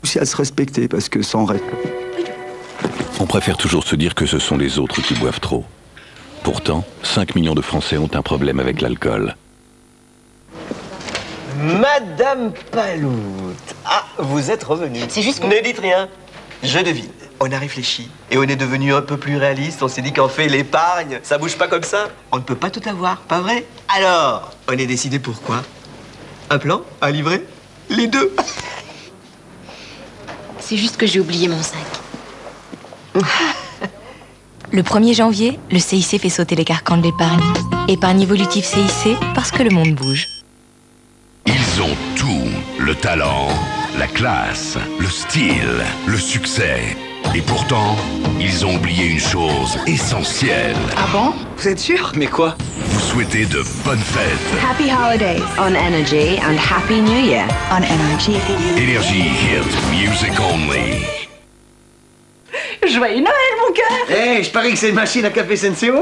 aussi à se respecter, parce que sans respect... On préfère toujours se dire que ce sont les autres qui boivent trop. Pourtant, 5 millions de Français ont un problème avec l'alcool. Madame Paloute. Ah, vous êtes revenue. C'est juste que... Ne dites rien. Je devine. On a réfléchi et on est devenu un peu plus réaliste. On s'est dit qu'en fait, l'épargne, ça bouge pas comme ça. On ne peut pas tout avoir, pas vrai? Alors, on est décidé pour quoi? Un plan? Un livret? Les deux? C'est juste que j'ai oublié mon sac. Le 1er janvier, le CIC fait sauter les carcans de l'épargne. Épargne évolutive CIC, parce que le monde bouge. Ils ont tout. Le talent, la classe, le style, le succès. Et pourtant, ils ont oublié une chose essentielle. Ah bon? Vous êtes sûr? Mais quoi? Vous souhaitez de bonnes fêtes. Happy holidays on Energy and Happy New Year on Energy. Énergie Hit Music Only. Joyeux Noël, mon cœur! Hé, je parie que c'est une machine à café Senseo.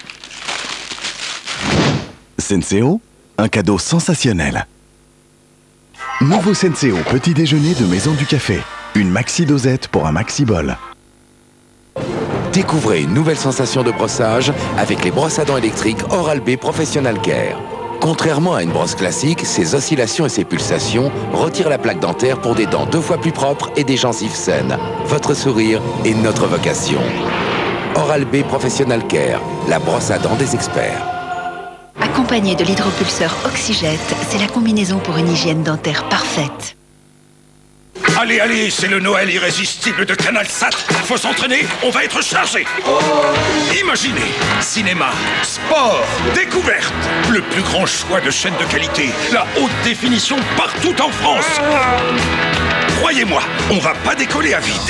Senseo, un cadeau sensationnel. Nouveau Senseo, petit déjeuner de Maison du Café. Une maxi dosette pour un maxi bol. Découvrez une nouvelle sensation de brossage avec les brosses à dents électriques Oral-B Professional Care. Contrairement à une brosse classique, ses oscillations et ses pulsations retirent la plaque dentaire pour des dents 2 fois plus propres et des gencives saines. Votre sourire est notre vocation. Oral-B Professional Care, la brosse à dents des experts. Accompagné de l'hydropulseur Oxygète, c'est la combinaison pour une hygiène dentaire parfaite. Allez, allez, c'est le Noël irrésistible de CanalSat. Faut s'entraîner, on va être chargé. Imaginez, cinéma, sport, découverte, le plus grand choix de chaînes de qualité, la haute définition partout en France. Croyez-moi, on va pas décoller à vide.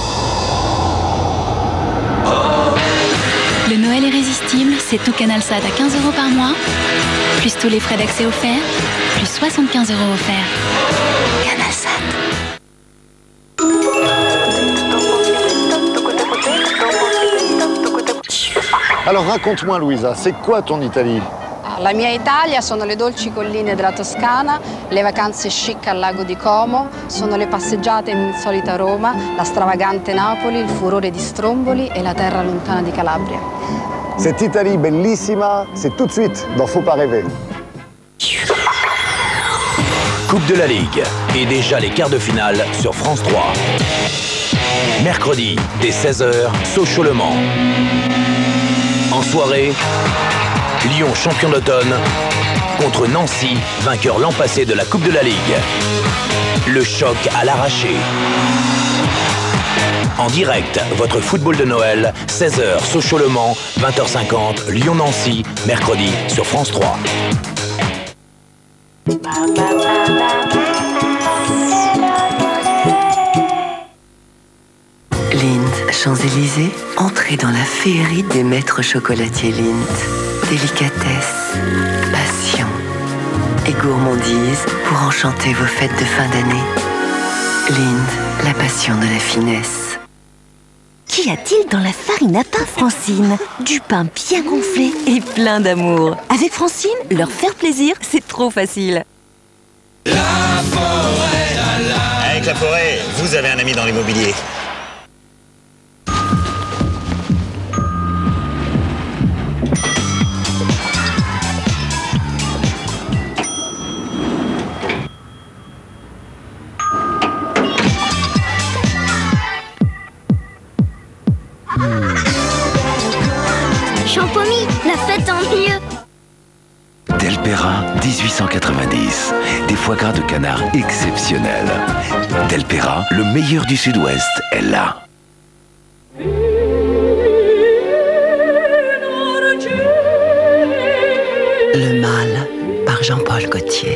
Le Noël irrésistible, c'est tout CanalSat à 15 € par mois, plus tous les frais d'accès offerts, plus 75 € offerts. CanalSat. Alors raconte-moi Louisa, c'est quoi ton Italie? La mia Italia sono le dolci colline della Toscana, le vacanze chic al lago di Como, sono le passeggiate in insolita Roma, la stravagante Napoli, il furore di Stromboli et la terra lontana di Calabria. Cette Italie bellissima, c'est tout de suite dans Faut pas rêver. Coupe de la Ligue et déjà les quarts de finale sur France 3. Mercredi, dès 16h, Sochaux-Le Mans. En soirée, Lyon champion d'automne contre Nancy, vainqueur l'an passé de la Coupe de la Ligue. Le choc à l'arraché. En direct, votre football de Noël, 16h, Sochaux-Le Mans, 20h50, Lyon-Nancy, mercredi sur France 3. Lindt, Champs-Élysées, entrez dans la féerie des maîtres chocolatiers Lindt. Délicatesse, passion et gourmandise pour enchanter vos fêtes de fin d'année. Lindt, la passion de la finesse. Qu'y a-t-il dans la farine à pain Francine? Du pain bien gonflé et plein d'amour. Avec Francine, leur faire plaisir, c'est trop facile. Avec la forêt, vous avez un ami dans l'immobilier. Champomy, la fête en mieux. Delpera 1890. Des foie gras de canard exceptionnels. Delpera, le meilleur du Sud-Ouest, est là. Le mal, par Jean-Paul Gaultier.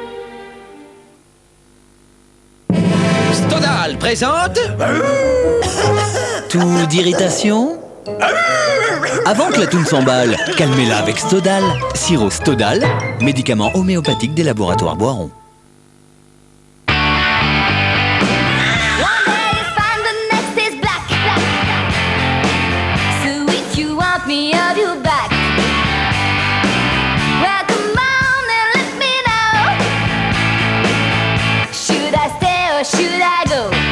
Stodal présente tout d'irritation. Avant que la toune s'emballe, calmez-la avec Stodal. Sirop Stodal, médicament homéopathique des laboratoires Boiron. Should I stay or should I go?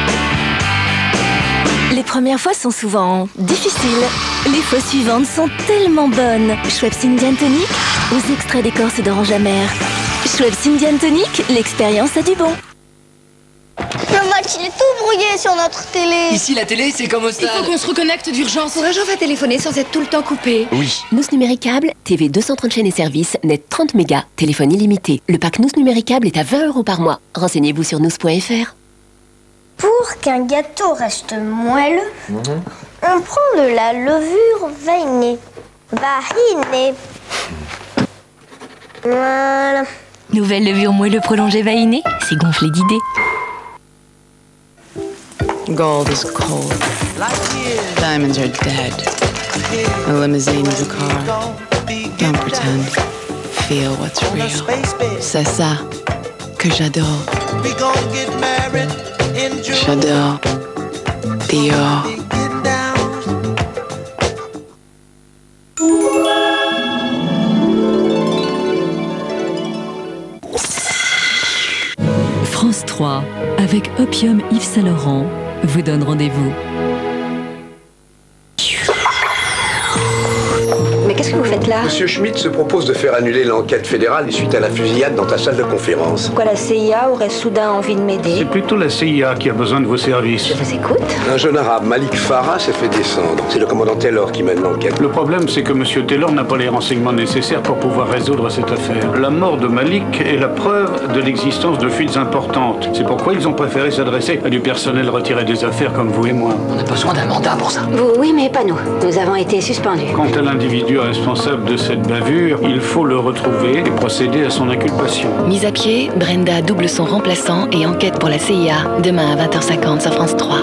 premières fois sont souvent difficiles. Les fois suivantes sont tellement bonnes. Schweppes Indian Tonic, aux extraits d'écorce d'orange amère. Schweppes Indian Tonic, l'expérience a du bon. Le match, il est tout brouillé sur notre télé. Ici, la télé, c'est comme au stade. Il faut qu'on se reconnecte d'urgence. Pourrais-je enfin téléphoner sans être tout le temps coupé? Oui. Nous numéricable, TV 230 chaînes et services, net 30 mégas, téléphone illimité. Le pack Nous numéricable est à 20 € par mois. Renseignez-vous sur nous.fr. Pour qu'un gâteau reste moelleux, on prend de la levure vainée. Vahinée. Voilà. Nouvelle levure moelleux prolongée vainée, c'est gonflé d'idées. Gold is cold. Diamonds are dead. A limousine is a car. Don't pretend. Feel what's real. C'est ça que j'adore. J'adore Dior. France 3, avec Opium Yves Saint Laurent, vous donne rendez-vous. Mais qu'est-ce que vous faites là? Monsieur Schmitt se propose de faire annuler l'enquête fédérale suite à la fusillade dans ta salle de conférence. Pourquoi la CIA aurait soudain envie de m'aider? C'est plutôt la CIA qui a besoin de vos services. Je vous écoute. Un jeune arabe, Malik Farah, s'est fait descendre. C'est le commandant Taylor qui mène l'enquête. Le problème, c'est que Monsieur Taylor n'a pas les renseignements nécessaires pour pouvoir résoudre cette affaire. La mort de Malik est la preuve de l'existence de fuites importantes. C'est pourquoi ils ont préféré s'adresser à du personnel retiré des affaires comme vous et moi. On a besoin d'un mandat pour ça. Vous, oui, mais pas nous. Nous avons été suspendus. Quant à l'individu responsable de cette bavure, il faut le retrouver et procéder à son inculpation. Mise à pied, Brenda double son remplaçant et enquête pour la CIA. Demain à 20h50 sur France 3.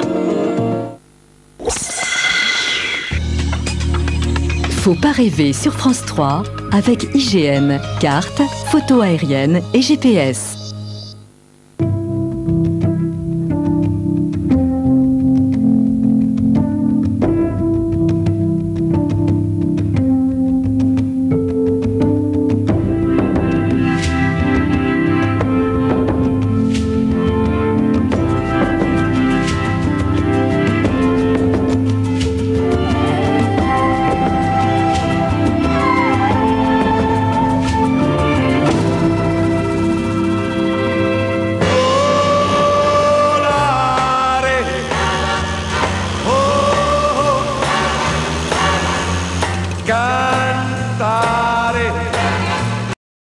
Faut pas rêver sur France 3 avec IGN, carte, photo aérienne et GPS.